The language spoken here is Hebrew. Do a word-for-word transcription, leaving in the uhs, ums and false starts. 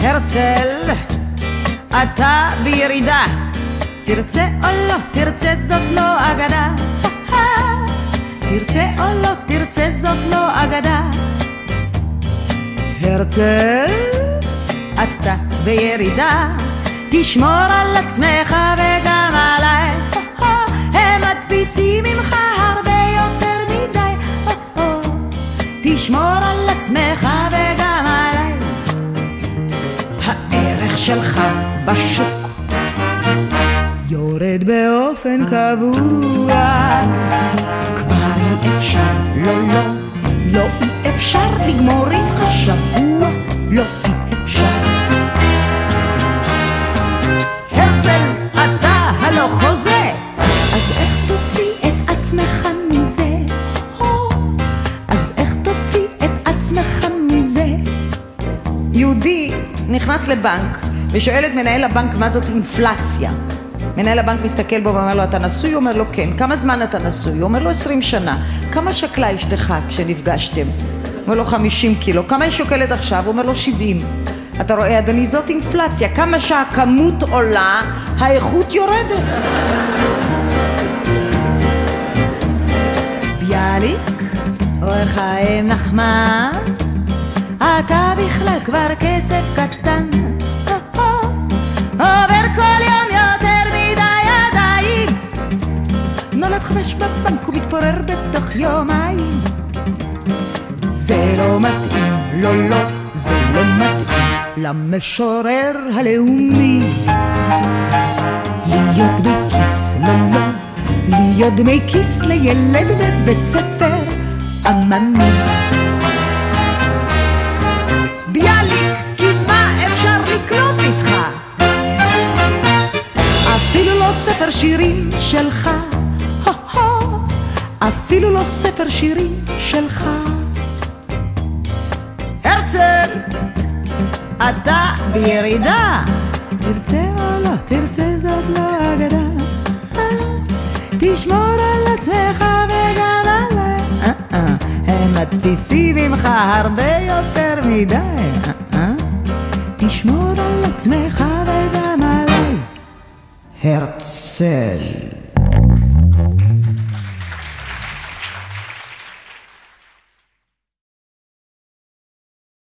הרצל, אתה בירידה, תרצה או לא תרצה זאת לא אגדה, תרצה או לא תרצה זאת לא אגדה. הרצל, אתה בירידה, תשמור על עצמך וגם עליי, הם מדפיסים ממך הרבה יותר מדי, תשמור על עצמך וגם עליי. הערך שלך בשוק יורד באופן קבוע, כבר אי אפשר, לא לא, לא אי אפשר לגמור איתך שבוע, לא אי אפשר. הרצל, אתה הלא חוזה, אז איך תוציא את עצמך מזה? אז איך תוציא את עצמך מזה? יהודי נכנס לבנק ושואל את מנהל הבנק מה זאת אינפלציה. מנהל הבנק מסתכל בו ואומר לו, אתה נשוי? הוא אומר לו, כן. כמה זמן אתה נשוי? הוא אומר לו, עשרים שנה. כמה שקלה אשתך כשנפגשתם? הוא אומר לו, חמישים קילו. כמה היא שוקלת עכשיו? הוא אומר לו, שבעים. אתה רואה, אדוני, זאת אינפלציה. כמה שהכמות עולה, האיכות יורדת. ביאליק, אוי חיים נחמן, אתה בכלל כבר כסף קטן, עובר כל יום יותר מדי ידיים, נולד חדש בבנק ומתפורר בתוך יומיים. זה לא מתאים, לא לא, זה לא מתאים למשורר הלאומי להיות בכיס, לא לא, להיות דמי כיס לילד בבית ספר עממי. ביאליק, כי מה אפשר לקנות איתך? אפילו לא ספר שירים שלך, אפילו לא ספר שירים שלך. הרצל, אתה בירידה, תרצה או לא תרצה זאת לא אגדה, תשמור על עצמך וגם עליי, הם מדפיסים ממך הרבה יותר מדי, תשמור על עצמך וגם עליי. הרצל.